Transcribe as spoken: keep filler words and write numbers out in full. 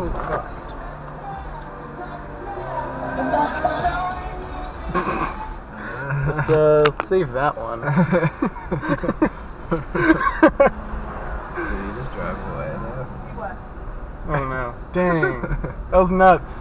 Oh, fuck. Let's uh, save that one. Did he just drive away though? Oh no. Dang. That was nuts.